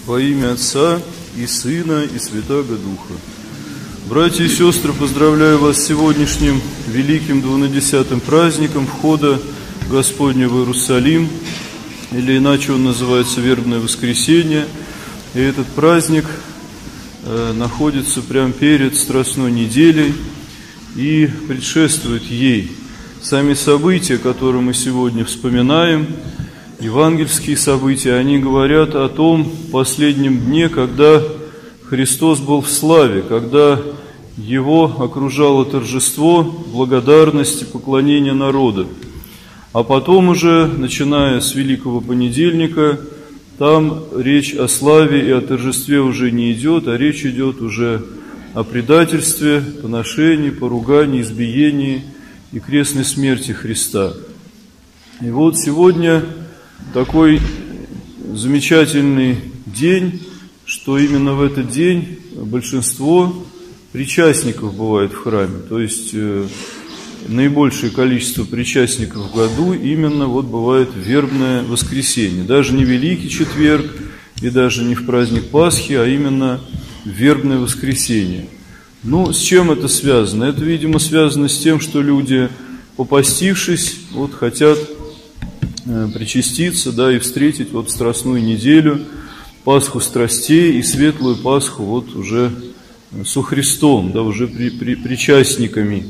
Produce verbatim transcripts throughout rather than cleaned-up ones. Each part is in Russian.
Во имя Отца и Сына и Святаго Духа. Братья и сестры, поздравляю вас с сегодняшним великим двунадесятым праздником входа Господня в Иерусалим, или иначе он называется Вербное воскресенье. И этот праздник э, находится прямо перед Страстной неделей и предшествует ей. Сами события, которые мы сегодня вспоминаем, евангельские события, они говорят о том последнем дне, когда Христос был в славе, когда Его окружало торжество, благодарность и поклонение народа. А потом уже, начиная с Великого Понедельника, там речь о славе и о торжестве уже не идет, а речь идет уже о предательстве, поношении, поругании, избиении и крестной смерти Христа. И вот сегодня такой замечательный день, что именно в этот день большинство причастников бывает в храме. То есть э, наибольшее количество причастников в году именно вот бывает в Вербное воскресенье. Даже не Великий Четверг и даже не в праздник Пасхи, а именно в Вербное воскресенье. Ну, с чем это связано? Это, видимо, связано с тем, что люди, попастившись, вот хотят причаститься, да, и встретить вот Страстную неделю, Пасху страстей и Светлую Пасху вот уже со Христом, да, уже при, при, причастниками.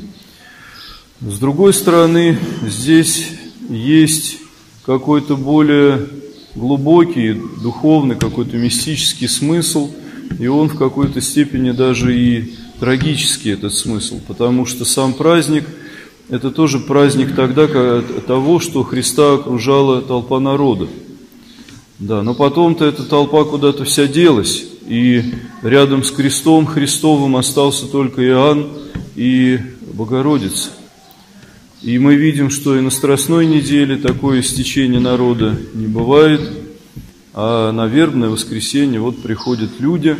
С другой стороны, здесь есть какой-то более глубокий, духовный, какой-то мистический смысл, и он в какой-то степени даже и трагический, этот смысл, потому что сам праздник – это тоже праздник тогда того, что Христа окружала толпа народа. Да, но потом-то эта толпа куда-то вся делась, и рядом с крестом Христовым остался только Иоанн и Богородица. И мы видим, что и на Страстной неделе такое стечение народа не бывает, а на Вербное воскресенье вот приходят люди.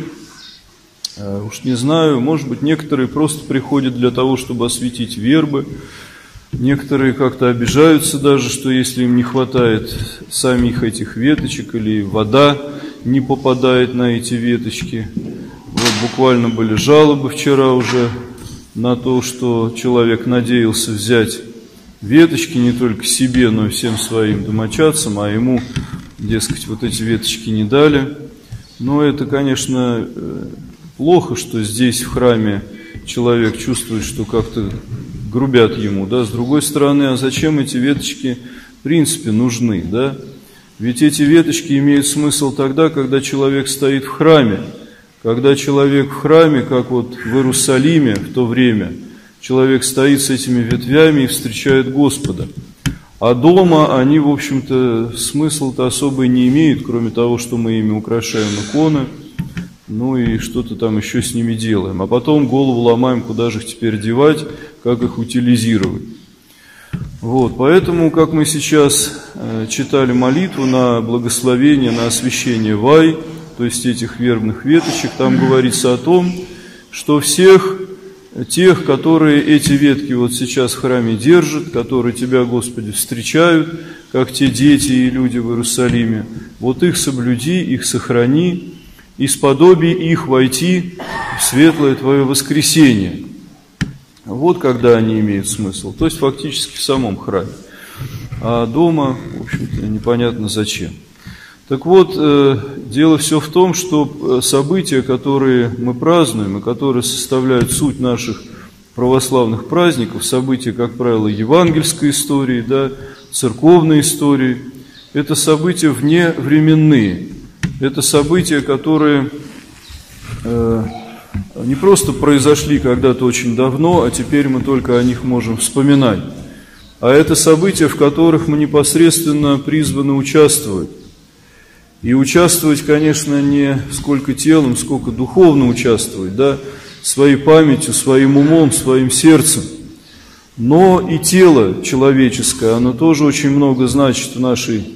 Уж не знаю, может быть, некоторые просто приходят для того, чтобы осветить вербы. Некоторые как-то обижаются даже, что если им не хватает самих этих веточек или вода не попадает на эти веточки. Вот буквально были жалобы вчера уже на то, что человек надеялся взять веточки не только себе, но и всем своим домочадцам, а ему, дескать, вот эти веточки не дали. Но это, конечно, плохо, что здесь в храме человек чувствует, что как-то грубят ему, да. С другой стороны, а зачем эти веточки в принципе нужны, да? Ведь эти веточки имеют смысл тогда, когда человек стоит в храме, когда человек в храме, как вот в Иерусалиме в то время, человек стоит с этими ветвями и встречает Господа. А дома они, в общем-то, смысла-то особо не имеют, кроме того, что мы ими украшаем иконы, ну и что-то там еще с ними делаем. А потом голову ломаем, куда же их теперь девать, как их утилизировать. Вот, поэтому, как мы сейчас э, читали молитву на благословение, на освящение вай, то есть этих вербных веточек, там говорится о том, что всех тех, которые эти ветки вот сейчас в храме держат, которые Тебя, Господи, встречают, как те дети и люди в Иерусалиме, вот их соблюди, их сохрани, и сподоби их войти в светлое Твое воскресенье. Вот когда они имеют смысл, то есть фактически в самом храме. А дома, в общем-то, непонятно зачем. Так вот, э, дело все в том, что события, которые мы празднуем и которые составляют суть наших православных праздников, события, как правило, евангельской истории, да, церковной истории, это события вневременные. Это события, которые э, не просто произошли когда-то очень давно, а теперь мы только о них можем вспоминать. А это события, в которых мы непосредственно призваны участвовать. И участвовать, конечно, не сколько телом, сколько духовно участвовать, да, своей памятью, своим умом, своим сердцем. Но и тело человеческое, оно тоже очень много значит в нашей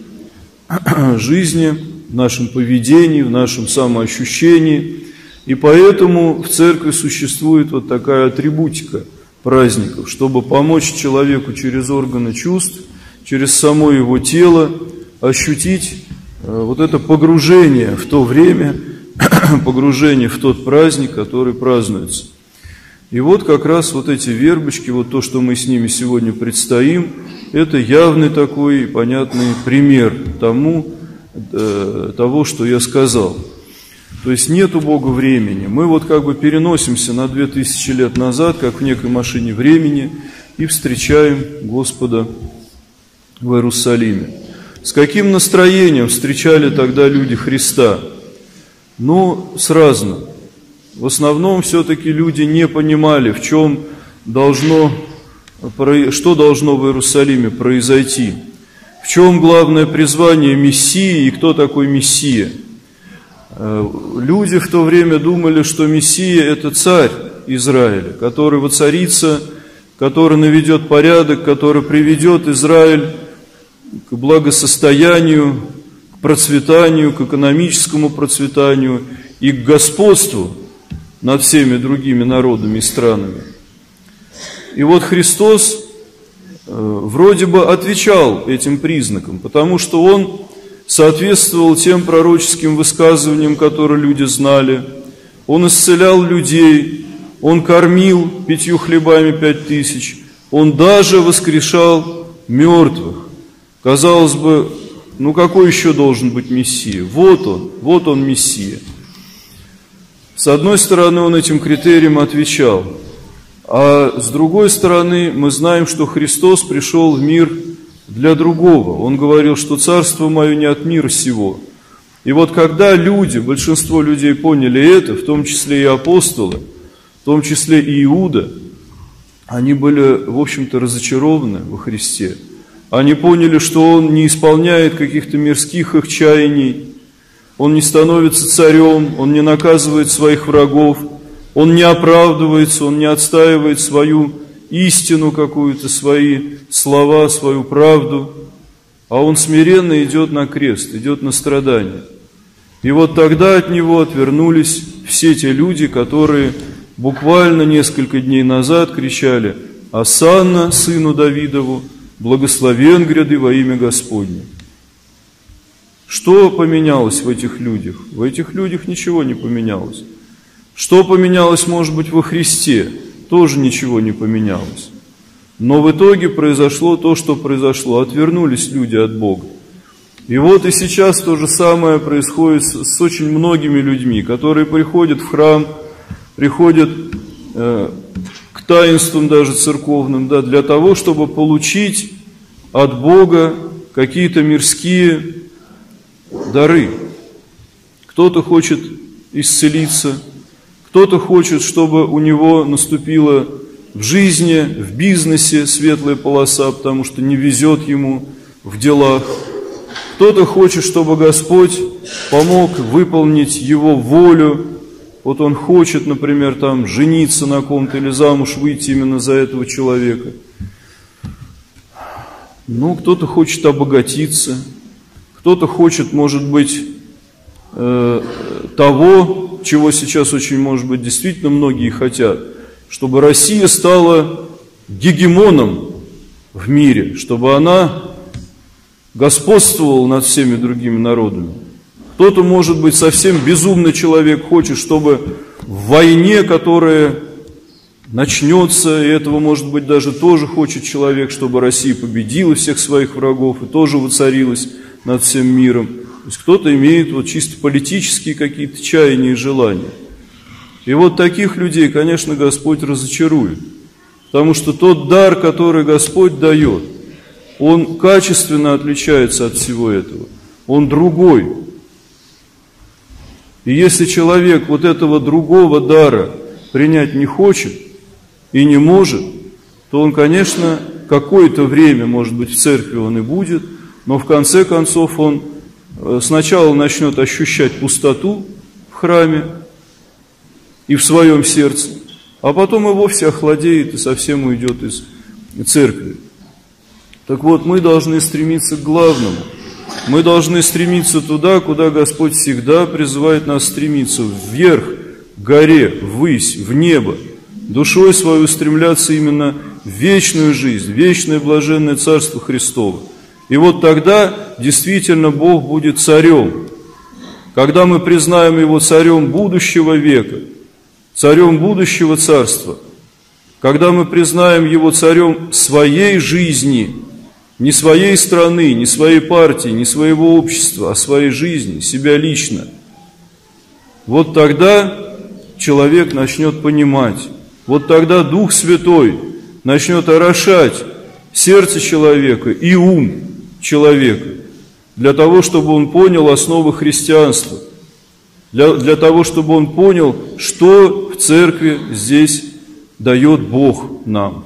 жизни, в нашем поведении, в нашем самоощущении. И поэтому в церкви существует вот такая атрибутика праздников, чтобы помочь человеку через органы чувств, через само его тело ощутить вот это погружение в то время, погружение в тот праздник, который празднуется. И вот как раз вот эти вербочки, вот то, что мы с ними сегодня предстоим, это явный такой понятный пример тому, э, того, что я сказал. То есть нет у Бога времени. Мы вот как бы переносимся на две тысячи лет назад, как в некой машине времени, и встречаем Господа в Иерусалиме. С каким настроением встречали тогда люди Христа? Ну, с разным. В основном все-таки люди не понимали, в чем должно, что должно в Иерусалиме произойти, в чем главное призвание Мессии и кто такой Мессия. Люди в то время думали, что Мессия – это царь Израиля, который воцарится, который наведет порядок, который приведет Израиль к благосостоянию, к процветанию, к экономическому процветанию и к господству над всеми другими народами и странами. И вот Христос э, вроде бы отвечал этим признакам, потому что Он соответствовал тем пророческим высказываниям, которые люди знали. Он исцелял людей, Он кормил пятью хлебами пять тысяч, Он даже воскрешал мертвых. Казалось бы, ну какой еще должен быть Мессия? Вот Он, вот Он Мессия. С одной стороны, Он этим критериям отвечал, а с другой стороны, мы знаем, что Христос пришел в мир для другого. Он говорил, что царство мое не от мира сего. И вот когда люди, большинство людей поняли это, в том числе и апостолы, в том числе и Иуда, они были, в общем-то, разочарованы во Христе. Они поняли, что Он не исполняет каких-то мирских их чаяний, Он не становится царем, Он не наказывает своих врагов, Он не оправдывается, Он не отстаивает свою истину какую-то, свои слова, свою правду, а Он смиренно идет на крест, идет на страдания. И вот тогда от Него отвернулись все те люди, которые буквально несколько дней назад кричали: «Осанна сыну Давидову, благословен гряды во имя Господне». Что поменялось в этих людях? В этих людях ничего не поменялось. Что поменялось, может быть, во Христе? Тоже ничего не поменялось. Но в итоге произошло то, что произошло. Отвернулись люди от Бога. И вот и сейчас то же самое происходит с, с очень многими людьми, которые приходят в храм, приходят э, к таинствам даже церковным, да, для того, чтобы получить от Бога какие-то мирские дары. Кто-то хочет исцелиться, кто-то хочет, чтобы у него наступила в жизни, в бизнесе светлая полоса, потому что не везет ему в делах. Кто-то хочет, чтобы Господь помог выполнить его волю. Вот он хочет, например, там жениться на ком-то или замуж выйти именно за этого человека. Ну, кто-то хочет обогатиться, кто-то хочет, может быть, э, того, чего сейчас очень, может быть, действительно многие хотят, чтобы Россия стала гегемоном в мире, чтобы она господствовала над всеми другими народами. Кто-то, может быть, совсем безумный человек хочет, чтобы в войне, которая начнется, и этого, может быть, даже тоже хочет человек, чтобы Россия победила всех своих врагов и тоже воцарилась над всем миром. То есть кто-то имеет вот чисто политические какие-то чаяния и желания. И вот таких людей, конечно, Господь разочарует. Потому что тот дар, который Господь дает, он качественно отличается от всего этого. Он другой. И если человек вот этого другого дара принять не хочет и не может, то он, конечно, какое-то время, может быть, в церкви он и будет, но в конце концов он сначала начнет ощущать пустоту в храме и в своем сердце, а потом и вовсе охладеет и совсем уйдет из церкви. Так вот, мы должны стремиться к главному. Мы должны стремиться туда, куда Господь всегда призывает нас стремиться, вверх, к горе, ввысь, в небо. Душой свою устремляться именно в вечную жизнь, в вечное блаженное Царство Христово. И вот тогда действительно Бог будет царем. Когда мы признаем Его царем будущего века, царем будущего царства, когда мы признаем Его царем своей жизни, не своей страны, не своей партии, не своего общества, а своей жизни, себя лично, вот тогда человек начнет понимать, вот тогда Дух Святой начнет орошать сердце человека и ум человека, для того, чтобы он понял основы христианства, для, для того, чтобы он понял, что в церкви здесь дает Бог нам.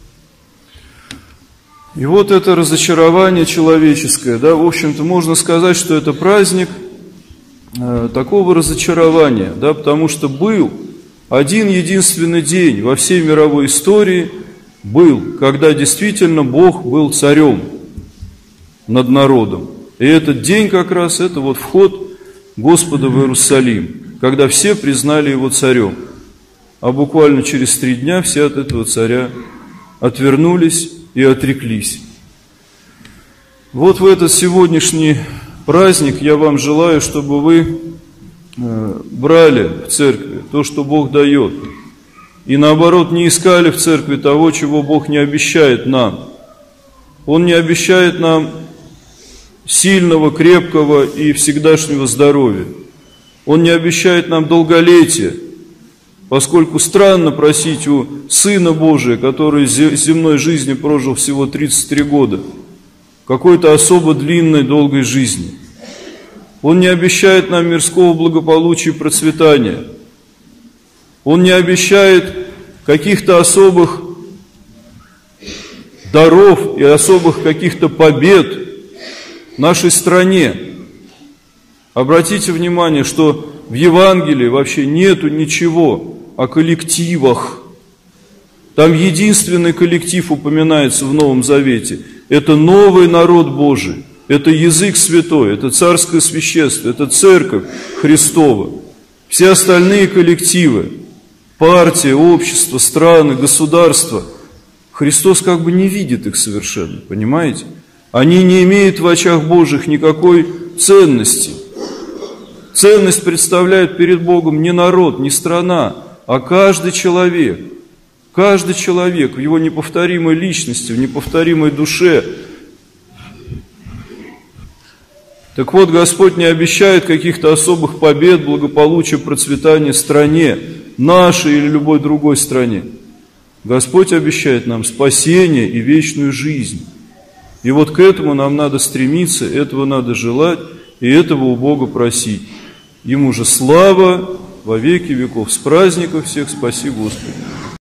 И вот это разочарование человеческое, да, в общем-то, можно сказать, что это праздник э, такого разочарования, да, потому что был один единственный день во всей мировой истории, был, когда действительно Бог был царем над народом. И этот день как раз, это вот вход Господа в Иерусалим, когда все признали Его царем. А буквально через три дня все от этого царя отвернулись и отреклись. Вот в этот сегодняшний праздник я вам желаю, чтобы вы брали в церкви то, что Бог дает, и наоборот не искали в церкви того, чего Бог не обещает нам. Он не обещает нам сильного, крепкого и всегдашнего здоровья. Он не обещает нам долголетия, поскольку странно просить у Сына Божия, который земной жизни прожил всего тридцать три года, какой-то особо длинной, долгой жизни. Он не обещает нам мирского благополучия и процветания. Он не обещает каких-то особых даров и особых каких-то побед нашей стране. Обратите внимание, что в Евангелии вообще нету ничего о коллективах. Там единственный коллектив упоминается в Новом Завете. Это новый народ Божий, это язык святой, это царское священство, это церковь Христова. Все остальные коллективы, партия, общество, страны, государства, Христос как бы не видит их совершенно, понимаете? Они не имеют в очах Божьих никакой ценности. Ценность представляет перед Богом не народ, не страна, а каждый человек. Каждый человек в его неповторимой личности, в неповторимой душе. Так вот, Господь не обещает каких-то особых побед, благополучия, процветания стране, нашей или любой другой стране. Господь обещает нам спасение и вечную жизнь. И вот к этому нам надо стремиться, этого надо желать, и этого у Бога просить. Ему же слава во веки веков. С праздником всех, спаси Господи.